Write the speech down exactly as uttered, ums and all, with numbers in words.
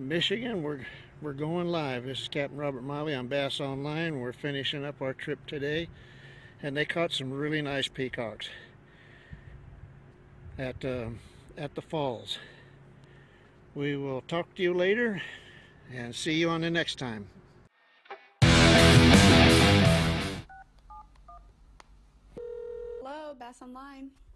Michigan. We're we're going live. This is Captain Robert Miley on Bass Online. We're finishing up our trip today, and they caught some really nice peacocks at uh, at the falls. We will talk to you later, and see you on the next time. Hello, BassOnline.